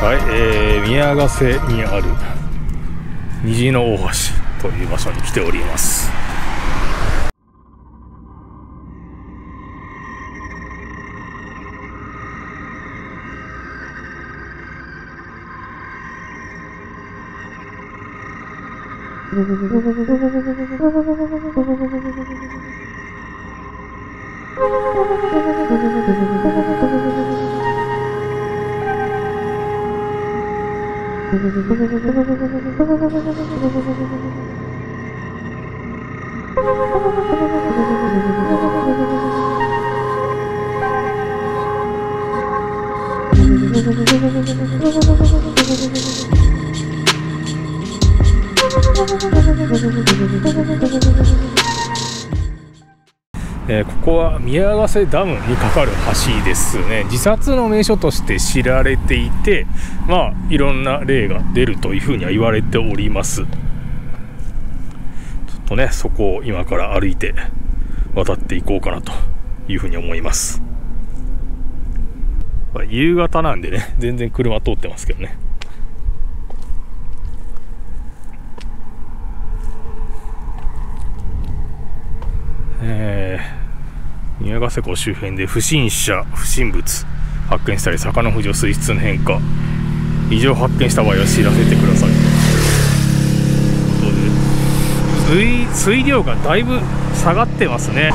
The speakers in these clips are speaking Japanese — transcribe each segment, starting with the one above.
はい、宮ヶ瀬にある虹の大橋という場所に来ております。ここは宮ヶ瀬ダムにかかる橋ですね。自殺の名所として知られていて、いろんな例が出るというふうには言われております。ちょっとね、そこを今から歩いて渡っていこうかなというふうに思います。夕方なんでね、全然車通ってますけどね。宮ヶ瀬湖周辺で不審者不審物発見したり、坂の浮上水質の変化異常発見した場合は知らせてくださいということで、水量がだいぶ下がってますね。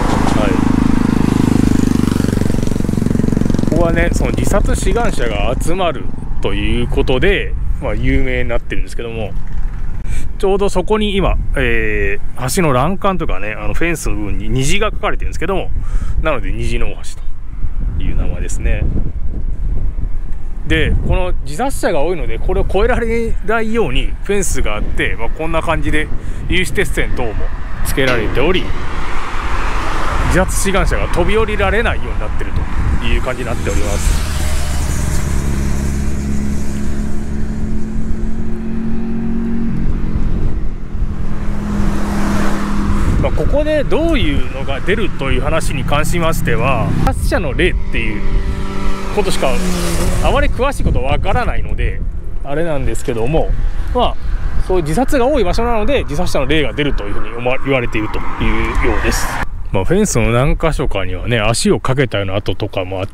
ここはね、その自殺志願者が集まるということで、有名になってるんですけども、ちょうどそこに今、橋の欄干とかね、フェンスの部分に虹が書かれてるんですけども、なので虹の大橋という名前ですね。で、この自殺者が多いので、これを越えられないようにフェンスがあって、こんな感じで有刺鉄線等もつけられており、自殺志願者が飛び降りられないようになっているという感じになっております。ここでどういうのが出るという話に関しましては、自殺者の例っていうことしかあまり詳しいことわからないのであれなんですけども、そういう自殺が多い場所なので自殺者の例が出るというふうに言われているというようです。フェンスの何箇所かにはね、足をかけたような跡とかもあって、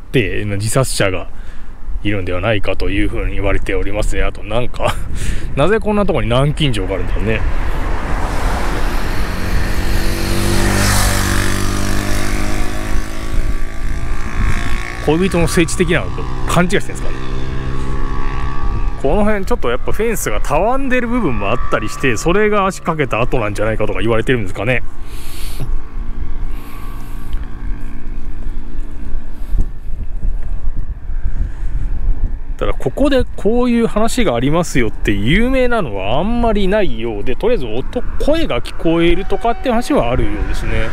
自殺者がいるんではないかというふうに言われておりますね。あとなぜこんなところに南京錠があるんだろうね。恋人の聖地的なのと勘違いしてるんですかね。この辺ちょっとやっぱフェンスがたわんでる部分もあったりして、それが足かけた跡なんじゃないかとか言われてるんですかね。ただここでこういう話がありますよって有名なのはあんまりないようで、とりあえず声が聞こえるとかって話はあるようですね。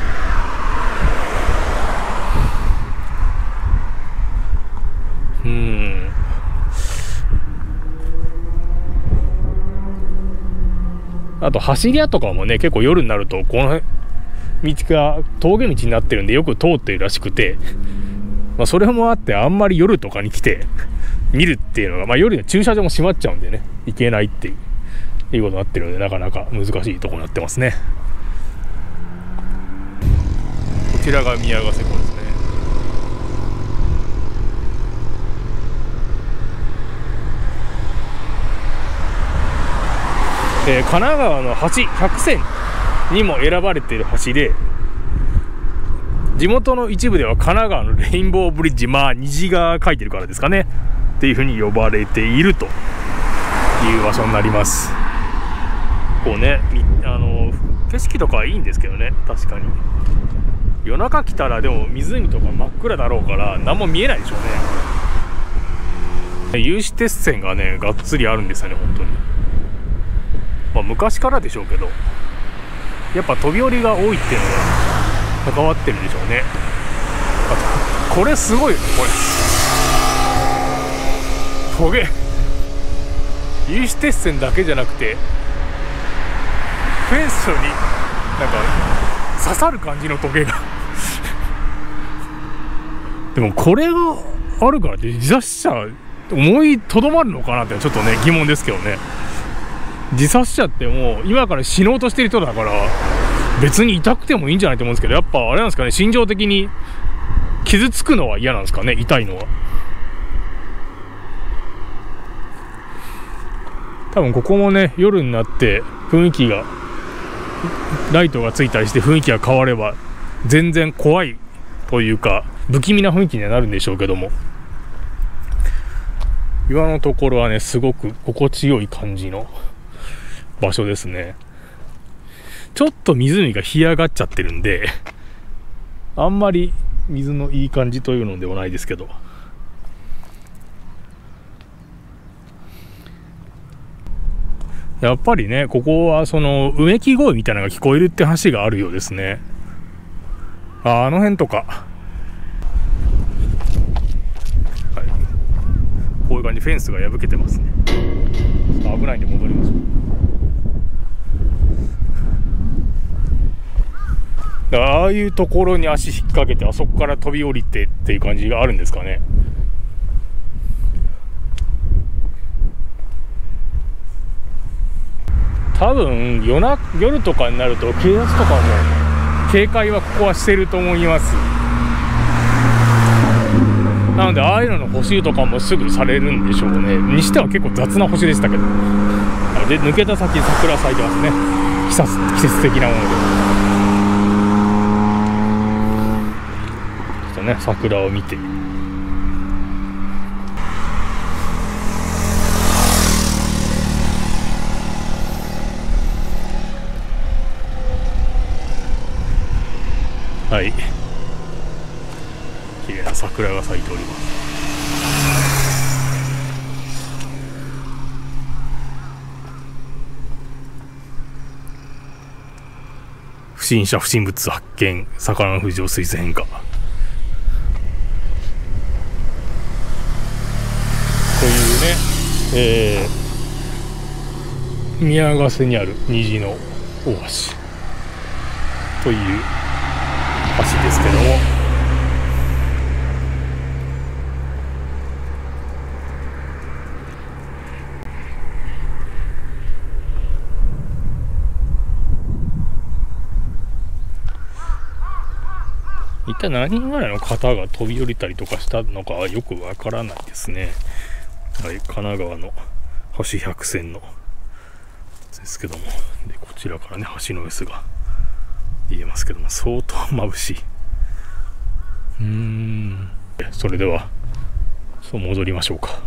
あと走り屋とかもね、結構夜になるとこの道が峠道になってるんでよく通ってるらしくて、それもあってあんまり夜とかに来て見るっていうのが、夜には駐車場も閉まっちゃうんでね、行けないっていうことになってるので、なかなか難しいところになってますね。こちらが宮ヶ瀬湖ですね。神奈川の橋100選にも選ばれている橋で、地元の一部では神奈川のレインボーブリッジ、虹が書いてるからですかねっていう風に呼ばれているという場所になります。こうね、景色とかはいいんですけどね、確かに夜中来たらでも湖とか真っ暗だろうから何も見えないでしょうね。有刺鉄線がねがっつりあるんですよね、本当に。昔からでしょうけど、やっぱ飛び降りが多いっていうのが関わってるでしょうね。あとこれすごい、これトゲ、有刺鉄線だけじゃなくてフェンスに刺さる感じのトゲがでもこれがあるからって自殺者思いとどまるのかなってちょっとね疑問ですけどね。自殺者ってもう今から死のうとしてる人だから別に痛くてもいいんじゃないと思うんですけど、やっぱあれなんですかね、心情的に傷つくのは嫌なんですかね、痛いのは。多分ここもね、夜になって雰囲気が、ライトがついたりして雰囲気が変われば全然怖いというか不気味な雰囲気にはなるんでしょうけども、岩のところはねすごく心地よい感じの場所ですね。ちょっと湖が干上がっちゃってるんで、あんまり水のいい感じというのではないですけど、やっぱりね、ここはそのうめき声みたいなのが聞こえるって話があるようですね。あの辺とか、はい、こういう感じ、フェンスが破けてますね。危ないんで戻りましょう。ああいうところに足引っ掛けて、あそこから飛び降りてっていう感じがあるんですかね。多分夜とかになると警察とかも警戒はここはしてると思います。なのでああいうのの補修とかもすぐされるんでしょうね。にしては結構雑な星でしたけど、で抜けた先桜咲いてますね。季節的なものでちょっとね、桜を見て、はい、綺麗な桜が咲いております。不審者不審物発見、魚の浮上水質変化というね、宮ヶ瀬にある虹の大橋という橋ですけども、一体何人ぐらいの方が飛び降りたりとかしたのかよくわからないですね。はい、神奈川の橋百選のですけども、でこちらからね橋の様子が見えますけども、相当眩しい。それでは戻りましょうか。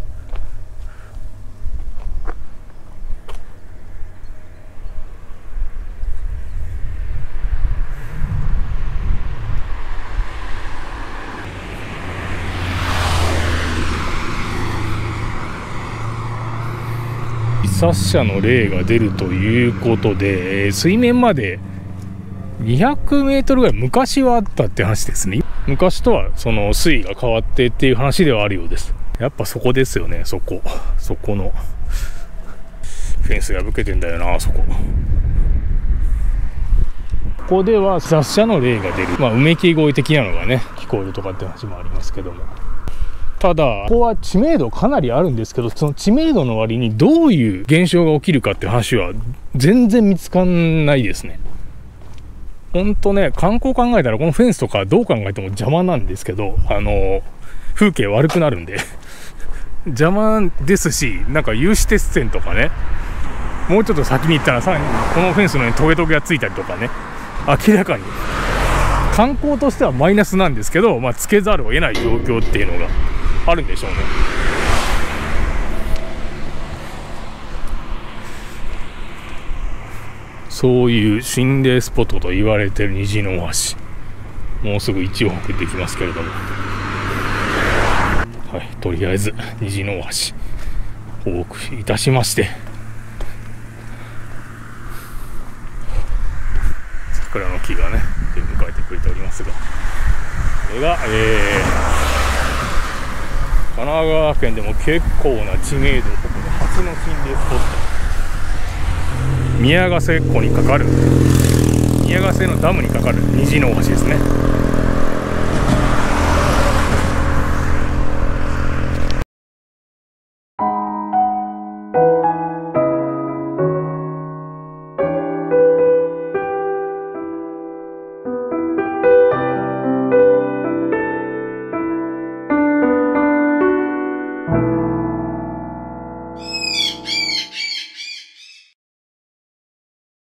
自殺者の霊が出るということで、水面まで200メートルぐらい昔はあったって話ですね。昔とはその水位が変わってっていう話ではあるようです。やっぱそこですよね。そこのフェンスが破けてんだよな。ここでは自殺者の霊が出る、うめき声的なのがね聞こえるとかって話もありますけども、ただここは知名度かなりあるんですけど、その知名度の割にどういう現象が起きるかっていう話は全然見つかんないですね。ほんとね、観光考えたらこのフェンスとかどう考えても邪魔なんですけど、風景悪くなるんで邪魔ですし、なんか有刺鉄線とかね、もうちょっと先に行ったらさらにこのフェンスの上にトゲトゲがついたりとかね、明らかに観光としてはマイナスなんですけど、つけざるを得ない状況っていうのがあるんでしょうね。そういう心霊スポットと言われている虹の大橋、もうすぐ1往復できますけれども、はい、とりあえず虹の大橋往復いたしまして、桜の木がね出迎えてくれておりますが、これが、神奈川県でも結構な知名度を誇る初の心霊スポット、宮ヶ瀬湖にかかる、宮ヶ瀬のダムにかかる虹の大橋ですね。